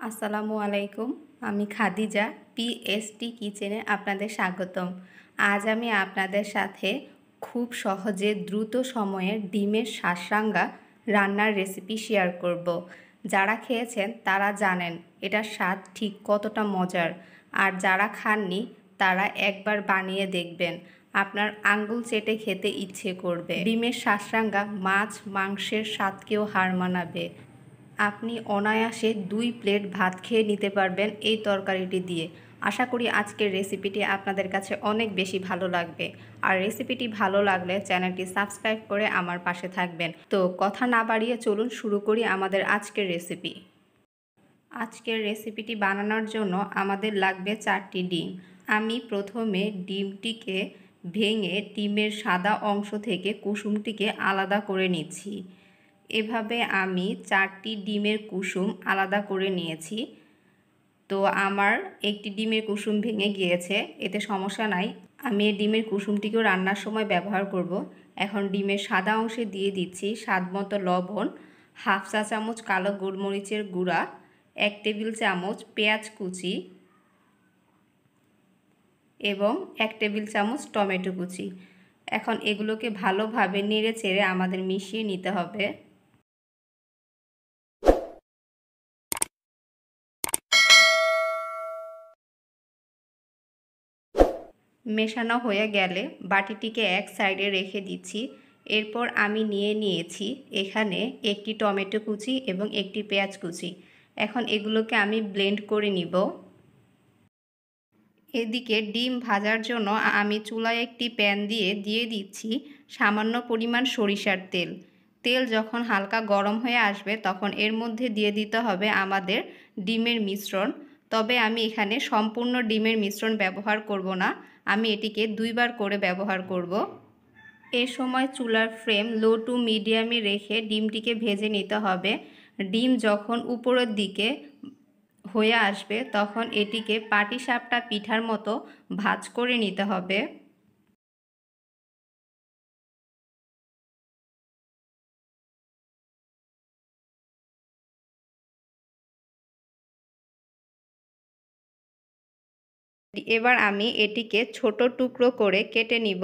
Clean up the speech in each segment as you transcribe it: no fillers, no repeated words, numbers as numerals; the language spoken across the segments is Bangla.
আসসালামু আলাইকুম। আমি খাদিজা পিএসটি কিচেনে আপনাদের স্বাগতম। আজ আমি আপনাদের সাথে খুব সহজে দ্রুত সময়ে ডিমের শাঁসরাঙ্গা রান্নার রেসিপি শেয়ার করব। যারা খেয়েছেন তারা জানেন এটার স্বাদ ঠিক কতটা মজার, আর যারা খাননি তারা একবার বানিয়ে দেখবেন, আপনার আঙ্গুল চেটে খেতে ইচ্ছে করবে। ডিমের শাঁসরাঙ্গা মাছ মাংসের স্বাদকেও হার মানাবে। আপনি অনায়াসে 2 প্লেট ভাত খেয়ে নিতে পারবেন এই তরকারিটি দিয়ে। আশা করি আজকের রেসিপিটি আপনাদের কাছে অনেক বেশি ভালো লাগবে। আর রেসিপিটি ভালো লাগলে চ্যানেলটি সাবস্ক্রাইব করে আমার পাশে থাকবেন। তো কথা না বাড়িয়ে চলুন শুরু করি আমাদের আজকের রেসিপি। আজকের রেসিপিটি বানানোর জন্য আমাদের লাগবে 4টি ডিম। আমি প্রথমে ডিমটিকে ভেঙে ডিমের সাদা অংশ থেকে কুসুমটিকে আলাদা করে নিচ্ছি। এভাবে আমি 4টি ডিমের কুসুম আলাদা করে নিয়েছি। তো আমার একটি ডিমের কুসুম ভেঙে গিয়েছে, এতে সমস্যা নাই। আমি এই ডিমের কুসুমটিকেও রান্নার সময় ব্যবহার করব। এখন ডিমের সাদা অংশে দিয়ে দিচ্ছি স্বাদমতো লবণ, হাফ চা চামচ কালো গোলমরিচের গুঁড়া, 1 টেবিল চামচ পেঁয়াজ কুচি এবং 1 টেবিল চামচ টমেটো কুচি। এখন এগুলোকে ভালোভাবে নেড়ে চেড়ে আমাদের মিশিয়ে নিতে হবে। মেশানো হয়ে গেলে বাটিটিকে এক সাইডে রেখে দিচ্ছি। এরপর আমি নিয়েছি এখানে একটি টমেটো কুচি এবং একটি পেঁয়াজ কুচি। এখন এগুলোকে আমি ব্লেন্ড করে নিব। এদিকে ডিম ভাজার জন্য আমি চুলায় একটি প্যান দিয়ে দিচ্ছি সামান্য পরিমাণ সরিষার তেল। তেল যখন হালকা গরম হয়ে আসবে তখন এর মধ্যে দিয়ে দিতে হবে আমাদের ডিমের মিশ্রণ। তবে আমি এখানে সম্পূর্ণ ডিমের মিশ্রণ ব্যবহার করব না, আমি এটিকে 2 বার করে ব্যবহার করব। এ সময় চুলার ফ্লেম লো টু মিডিয়ামে রেখে ডিমটিকে ভেজে নিতে হবে। ডিম যখন উপরের দিকে হয়ে আসবে তখন এটিকে পাটিসাপটা পিঠার মতো ভাঁজ করে নিতে হবে। এবার আমি এটিকে ছোট টুকরো করে কেটে নিব।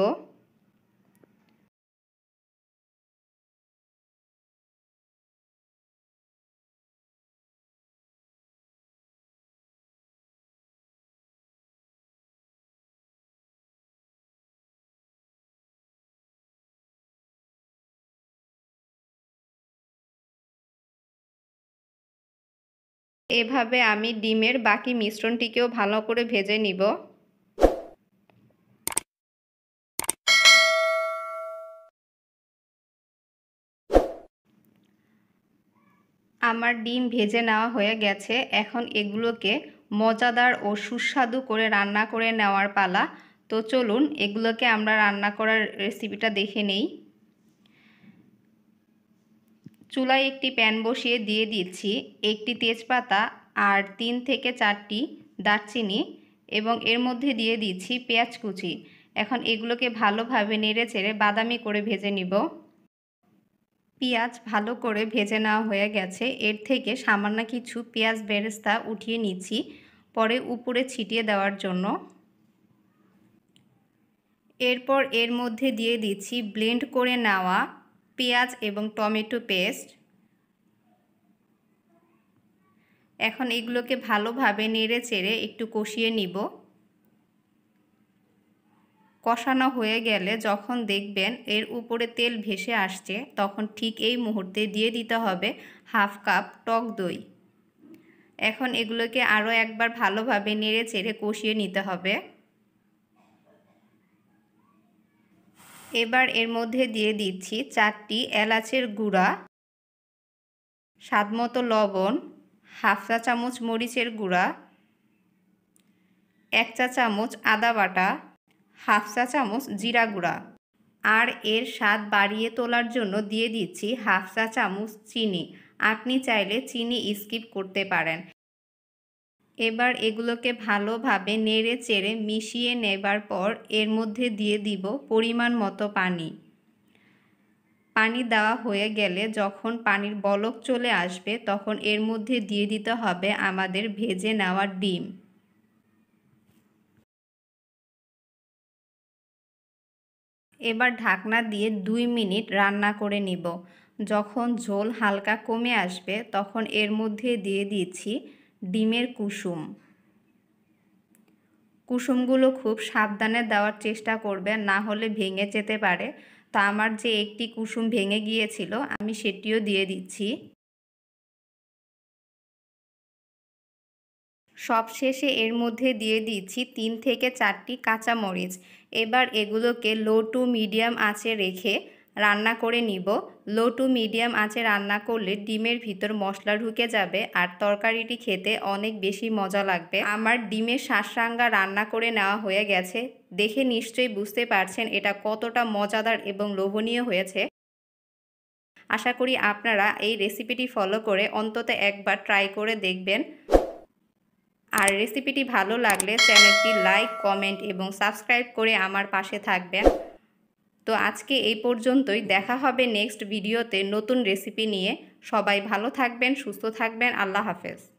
এভাবে আমি ডিমের বাকি মিশ্রণটিকেও ভালো করে ভেজে নিব। আমার ডিম ভেজে নেওয়া হয়ে গেছে। এখন এগুলোকে মজাদার ও সুস্বাদু করে রান্না করে নেওয়ার পালা। তো চলুন এগুলোকে আমরা রান্না করার রেসিপিটা দেখে নেই। চুলায় একটি প্যান বসিয়ে দিয়ে দিচ্ছি একটি তেজপাতা আর 3 থেকে 4টি দারচিনি এবং এর মধ্যে দিয়ে দিচ্ছি পেঁয়াজ কুচি। এখন এগুলোকে ভালোভাবে নেড়ে চেড়ে বাদামি করে ভেজে নিব। পেঁয়াজ ভালো করে ভেজে নেওয়া হয়ে গেছে। এর থেকে সামান্য কিছু পেঁয়াজ বেরেস্তা উঠিয়ে নিচ্ছি পরে উপরে ছিটিয়ে দেওয়ার জন্য। এরপর এর মধ্যে দিয়ে দিচ্ছি ব্লেন্ড করে নেওয়া পেঁয়াজ এবং টমেটো পেস্ট। এখন এগুলোকে ভালোভাবে নেড়ে চেড়ে একটু কষিয়ে নিব। কষানো হয়ে গেলে যখন দেখবেন এর উপরে তেল ভেসে আসছে তখন ঠিক এই মুহূর্তে দিয়ে দিতে হবে হাফ কাপ টক দই। এখন এগুলোকে আরও একবার ভালোভাবে নেড়ে চেড়ে কষিয়ে নিতে হবে। এবার এর মধ্যে দিয়ে দিচ্ছি 4টি এলাচের গুঁড়া, স্বাদমতো লবণ, হাফ চা চামচ মরিচের গুঁড়া, 1 চা চামচ আদা বাটা, হাফ চা চামচ জিরা গুঁড়া। আর এর স্বাদ বাড়িয়ে তোলার জন্য দিয়ে দিচ্ছি হাফ চা চামচ চিনি। আপনি চাইলে চিনি স্কিপ করতে পারেন। এবার এগুলোকে ভালোভাবে নেড়ে চেড়ে মিশিয়ে নেবার পর এর মধ্যে দিয়ে দিব পরিমাণ মতো পানি। পানি দেওয়া হয়ে গেলে যখন পানির বলক চলে আসবে তখন এর মধ্যে দিয়ে দিতে হবে আমাদের ভেজে নেওয়া ডিম। এবার ঢাকনা দিয়ে 2 মিনিট রান্না করে নিব। যখন ঝোল হালকা কমে আসবে তখন এর মধ্যে দিয়ে দিচ্ছি ডিমের কুসুম। কুসুমগুলো খুব সাবধানে দেওয়ার চেষ্টা করবেন, না হলে ভেঙে যেতে পারে। তো আমার যে একটি কুসুম ভেঙে গিয়েছিল আমি সেটিও দিয়ে দিচ্ছি। সবশেষে এর মধ্যে দিয়ে দিচ্ছি 3 থেকে 4টি কাঁচামরিচ। এবার এগুলোকে লো টু মিডিয়াম আঁচে রেখে রান্না করে নিব। লো টু মিডিয়াম আঁচে রান্না করলে ডিমের ভিতর মশলা ঢুকে যাবে আর তরকারিটি খেতে অনেক বেশি মজা লাগবে। আমার ডিমের শাঁসরাঙ্গা রান্না করে নেওয়া হয়ে গেছে। দেখে নিশ্চয়ই বুঝতে পারছেন এটা কতটা মজাদার এবং লোভনীয় হয়েছে। আশা করি আপনারা এই রেসিপিটি ফলো করে অন্তত একবার ট্রাই করে দেখবেন। আর রেসিপিটি ভালো লাগলে চ্যানেলটি লাইক, কমেন্ট এবং সাবস্ক্রাইব করে আমার পাশে থাকবেন। তো আজকে এই পর্যন্তই, দেখা হবে নেক্সট ভিডিওতে নতুন রেসিপি নিয়ে। সবাই ভালো থাকবেন, সুস্থ থাকবেন। আল্লাহ হাফেজ।